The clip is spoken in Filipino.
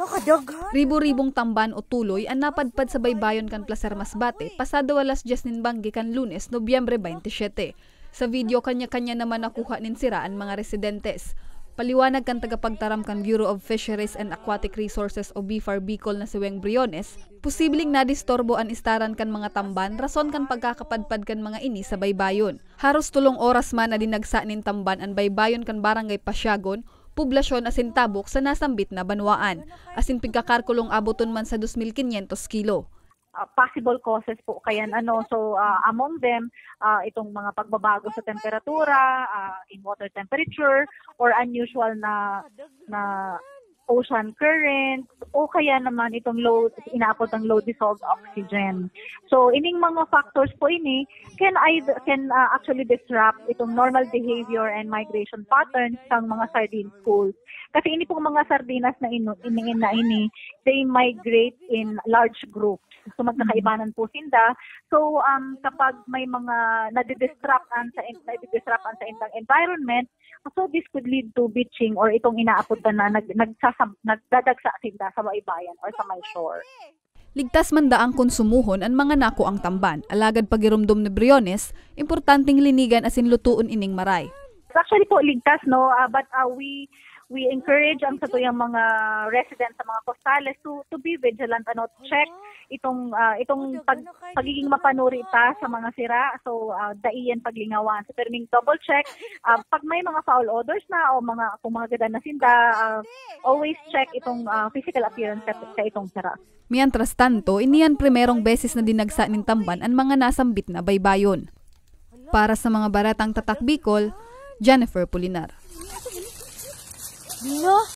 Ribo-ribong tamban o tuloy ang napadpad sa baybayon kan Placer Masbate pasado alas 10 nin banggi kan Lunes, Nobyembre 27. Sa video kanya-kanya naman nakuha nin sira ang mga residentes. Paliwanag kan tagapagtaram kan Bureau of Fisheries and Aquatic Resources o BFAR Bicol na si Weng Briones, posibleng nadistorbo ang istaran kan mga tamban rason kan pagkakapadpad kan mga ini sa baybayon. Haros 3 oras man na dinagsa nin tamban ang baybayon kan Barangay Pasyagon, poblasyon asin tabok sa nasambit na banwaan. Asin pigkakarkulong abuton man sa 2,500 kilo. Possible causes po kaya among them itong mga pagbabago sa temperatura, in water temperature, or unusual na ocean current, o kaya naman itong inaabot ng low dissolved oxygen. So ining mga factors po ini can actually disrupt itong normal behavior and migration patterns ng mga sardine schools. Kasi ini pong mga sardinas na ini, they migrate in large groups. So magkakaibanan po sila. So kapag may mga nadidisrupt sa indang environment, so this could lead to beaching or itong inaapod na nagdadagsa sila sa baybayan or sa may shore. Ligtas man daang konsumuhon ang mga nako ang tamban. Alagad pagirumdum ni Briones, importanteng linigan asin lutuon ining maray. Actually po ligtas but we encourage ang satuyang mga residents sa mga costales to be vigilant check itong pagiging mapanuri ta sa mga sira, so daiyan paglingawan, so perming double check pag may mga foul odors na o kung mga gadan na sinda, always check itong physical appearance sa itong sira. Mientras tanto, iniyan primerong beses na dinagsa nin tamban ang mga nasambit na baybayon. Para sa mga baratang tatak Bicol, Jennifer Pulinar.